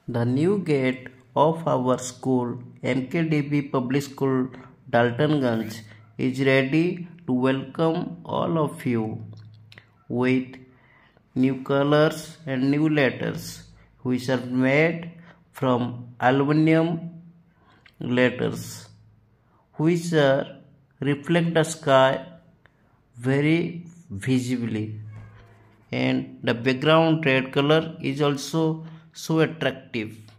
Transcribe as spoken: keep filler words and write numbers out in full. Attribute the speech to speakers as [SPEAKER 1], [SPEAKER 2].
[SPEAKER 1] The new gate of our school, M K D B Public School, DALTONGANJ, is ready to welcome all of you with new colors and new letters, which are made from aluminum letters, which are reflect the sky very visibly, and the background red color is also so attractive.